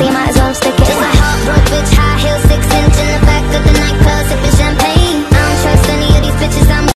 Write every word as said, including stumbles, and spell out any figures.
so you might as well stick it. It's my heart